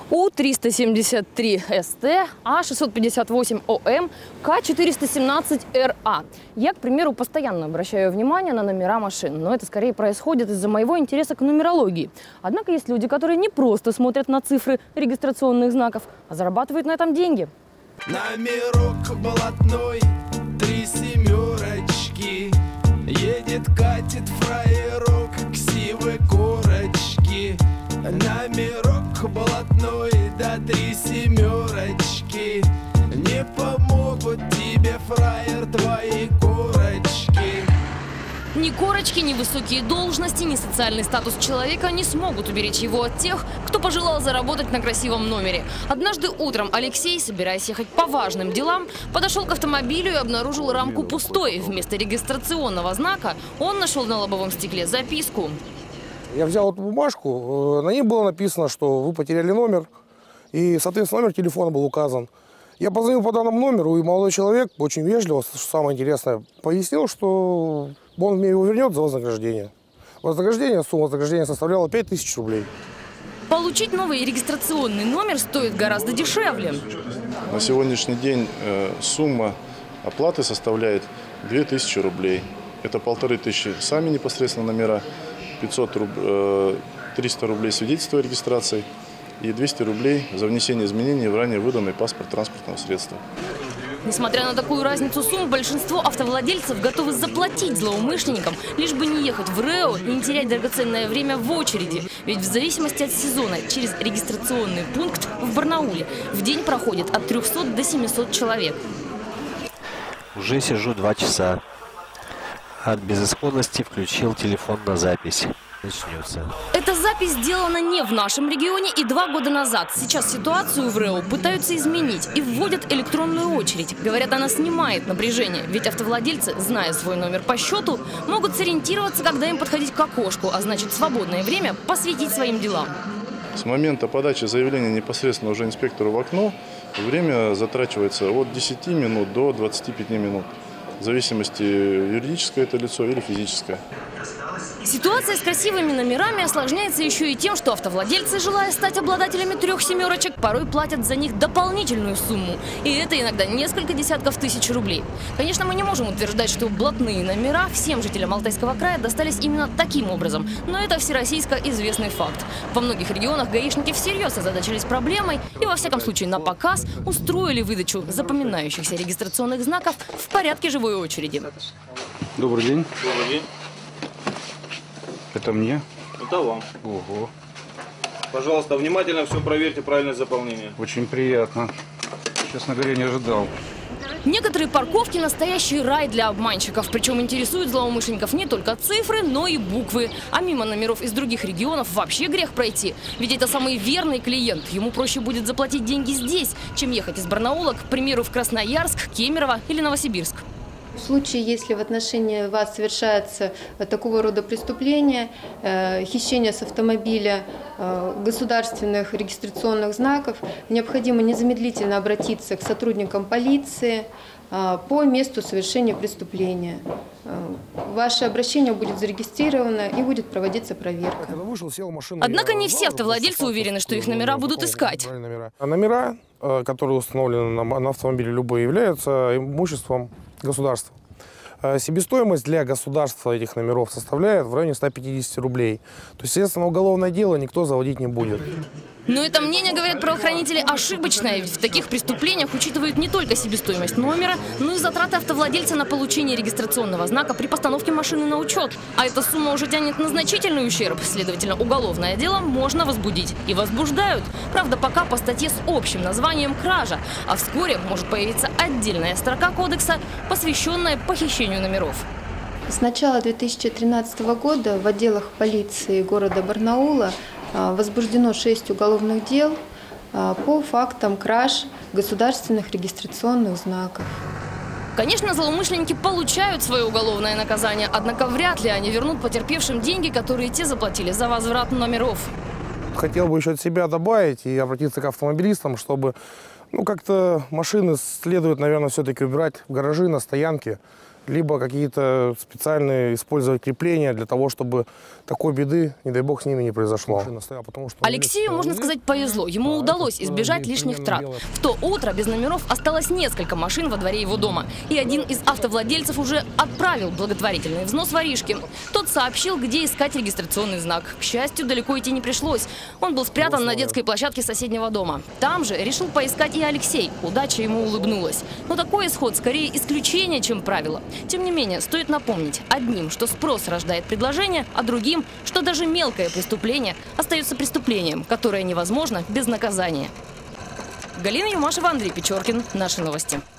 У-373СТ, А-658ОМ, К-417РА. Я, к примеру, постоянно обращаю внимание на номера машин, но это скорее происходит из-за моего интереса к нумерологии. Однако есть люди, которые не просто смотрят на цифры регистрационных знаков, а зарабатывают на этом деньги. Номерок блатной, 3 семерочки. Едет, катит фраерок, ксивы корочки. Номерок блатной, да 3 семерочки. Не помогут тебе, фраер, твои корочки. Ни корочки, ни высокие должности, ни социальный статус человека не смогут уберечь его от тех, кто пожелал заработать на красивом номере. Однажды утром Алексей, собираясь ехать по важным делам, подошел к автомобилю и обнаружил рамку пустой. Вместо регистрационного знака он нашел на лобовом стекле записку. Я взял эту бумажку, на ней было написано, что вы потеряли номер, и, соответственно, номер телефона был указан. Я позвонил по данному номеру, и молодой человек очень вежливо, что самое интересное, пояснил, что он мне его вернет за вознаграждение. Сумма вознаграждения составляла 5000 рублей. Получить новый регистрационный номер стоит гораздо дешевле. На сегодняшний день сумма оплаты составляет 2000 рублей. Это 1500 сами непосредственно номера, 300 рублей свидетельство о регистрации и 200 рублей за внесение изменений в ранее выданный паспорт транспортного средства. Несмотря на такую разницу сумм, большинство автовладельцев готовы заплатить злоумышленникам, лишь бы не ехать в РЭО и не терять драгоценное время в очереди. Ведь в зависимости от сезона через регистрационный пункт в Барнауле в день проходит от 300 до 700 человек. Уже сижу 2 часа. От безысходности включил телефон на запись. Начнется. Эта запись сделана не в нашем регионе и 2 года назад. Сейчас ситуацию в РЭО пытаются изменить и вводят электронную очередь. Говорят, она снимает напряжение, ведь автовладельцы, зная свой номер по счету, могут сориентироваться, когда им подходить к окошку, а значит свободное время посвятить своим делам. С момента подачи заявления непосредственно уже инспектору в окно время затрачивается от 10 минут до 25 минут. В зависимости, юридическое это лицо или физическое. Ситуация с красивыми номерами осложняется еще и тем, что автовладельцы, желая стать обладателями 3 семерочек, порой платят за них дополнительную сумму. И это иногда несколько десятков тысяч рублей. Конечно, мы не можем утверждать, что блатные номера всем жителям Алтайского края достались именно таким образом. Но это всероссийско известный факт. Во многих регионах гаишники всерьез озадачились проблемой и, во всяком случае, на показ устроили выдачу запоминающихся регистрационных знаков в порядке живой очереди. Добрый день. Добрый день. Это мне? Это вам. Ого. Пожалуйста, внимательно все проверьте, правильное заполнение. Очень приятно. Честно говоря, не ожидал. Некоторые парковки – настоящий рай для обманщиков. Причем интересуют злоумышленников не только цифры, но и буквы. А мимо номеров из других регионов вообще грех пройти. Ведь это самый верный клиент. Ему проще будет заплатить деньги здесь, чем ехать из Барнаула, к примеру, в Красноярск, Кемерово или Новосибирск. В случае, если в отношении вас совершается такого рода преступление, хищение с автомобиля государственных регистрационных знаков, необходимо незамедлительно обратиться к сотрудникам полиции по месту совершения преступления. Ваше обращение будет зарегистрировано и будет проводиться проверка. Однако не все автовладельцы уверены, что их номера будут искать. Номера, которые установлены на автомобиле любые, являются имуществом государства. Себестоимость для государства этих номеров составляет в районе 150 рублей. То есть, естественно, уголовное дело никто заводить не будет. Но это мнение, говорят правоохранители, ошибочное, ведь в таких преступлениях учитывают не только себестоимость номера, но и затраты автовладельца на получение регистрационного знака при постановке машины на учет. А эта сумма уже тянет на значительный ущерб, следовательно, уголовное дело можно возбудить. И возбуждают. Правда, пока по статье с общим названием «Кража», а вскоре может появиться отдельная строка кодекса, посвященная похищению номеров. С начала 2013 года в отделах полиции города Барнаула возбуждено 6 уголовных дел по фактам краж государственных регистрационных знаков. Конечно, злоумышленники получают свое уголовное наказание, однако вряд ли они вернут потерпевшим деньги, которые те заплатили за возврат номеров. Хотел бы еще от себя добавить и обратиться к автомобилистам, чтобы как-то машины следует, наверное, все-таки убирать в гаражи, на стоянке. либо какие-то специальные использовать крепления для того, чтобы такой беды, не дай бог, с ними не произошло. Алексею, можно сказать, повезло. Ему удалось избежать лишних трат. В то утро без номеров осталось несколько машин во дворе его дома. И один из автовладельцев уже отправил благотворительный взнос воришке. Тот сообщил, где искать регистрационный знак. К счастью, далеко идти не пришлось. Он был спрятан на детской площадке соседнего дома. Там же решил поискать и Алексей. Удача ему улыбнулась. Но такой исход скорее исключение, чем правило. Тем не менее, стоит напомнить одним, что спрос рождает предложение, а другим, что даже мелкое преступление остается преступлением, которое невозможно без наказания. Галина Юмашева, Андрей Печоркин. Наши новости.